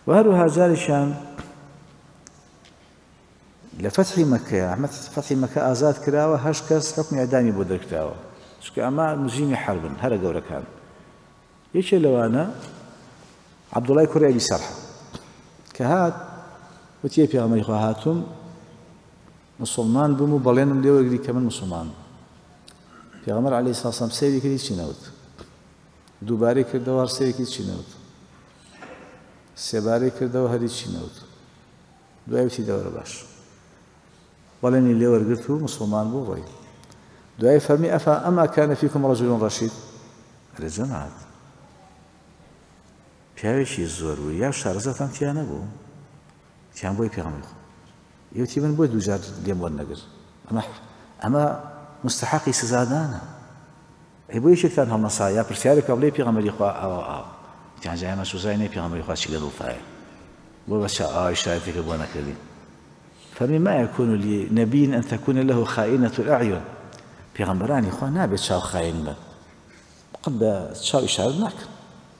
وهروها جارشان لفتح مكة أحمد فتح مكة آزاد كراوة هشكس حكم إعدامي بودر كراوة شك أما مجرمي حرب هذا جورا كان إيش لو أنا عبد الله كوري أبي سرحة كهات وتيجي في عمري خواهاتهم مسلمان بمو بلين اللي يقولي كمان مسلمان في عمر عليه الصلاة والسلام سيري كذي شنوت دوباري كردوار سيري كذي شنوت سباري كردوار هذي شنوت دوائي دور باش بلين اللي يقولي مسلمان بو غير دوائي فرمي أما كان فيكم رجل رشيد رجمات پیاوێکی زۆر بوو یا شارەزەتان تیا نەبوو تیان بۆی پێغەمبەر یوتی من بۆ دووجار لێم وەرنەگرت ئەمە مستحقی سزادانە ئەی بۆ یەکێکتان هەڵنەسا یا پرسیارێکە بڵێ پێغەمبەری خوا ئەوە تیان جا ئێمە سوزای نەی پێغەمبەری خوا چی لە دڵتایە بۆ بەچ ئاوای شایەتێکە بۆ نەکردی فەرمی ما يكون لنبي أن تكون له خائنة الأعين پێغەمبەرانی خوا نابێت چاو خاین بن قەت بە چاو ئیشارە ناکەن